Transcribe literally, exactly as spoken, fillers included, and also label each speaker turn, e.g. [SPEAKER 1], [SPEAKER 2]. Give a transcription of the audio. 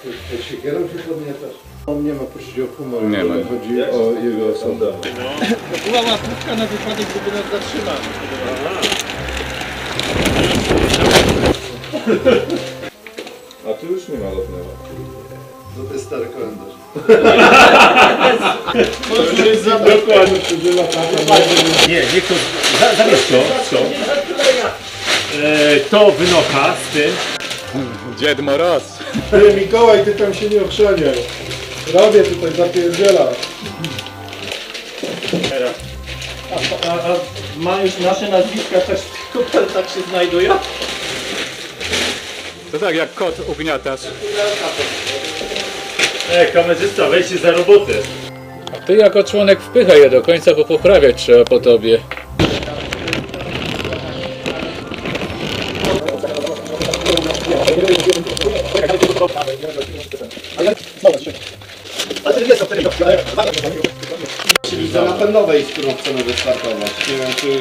[SPEAKER 1] To siekierą się podnietasz? On nie ma poczucia humoru,
[SPEAKER 2] nie ma.
[SPEAKER 1] Chodzi o jego osobę.
[SPEAKER 3] To była łapówka na wypadek, gdyby nas zatrzymano.
[SPEAKER 4] A tu już nie ma lotnego.
[SPEAKER 1] To jest stary kalendarz.
[SPEAKER 3] To jest za dokładnie.
[SPEAKER 5] Nie, niech to... Za, zamiast to, to. E, to wynocha z tym.
[SPEAKER 2] Dzied Moroz.
[SPEAKER 1] Ty Mikołaj, ty tam się nie ochrzaniaj. Robię tutaj zapierdziela.
[SPEAKER 3] A, a, a ma już nasze nazwiska też w kopertach się znajdują?
[SPEAKER 2] To tak jak kot ugniatasz.
[SPEAKER 5] E, kamerzysta, weźcie za robotę.
[SPEAKER 6] A ty jako członek wpychaj je do końca, bo poprawiać trzeba po tobie.
[SPEAKER 1] Czyli za napędowej, z którą chcemy wystartować. Nie wiem, czy...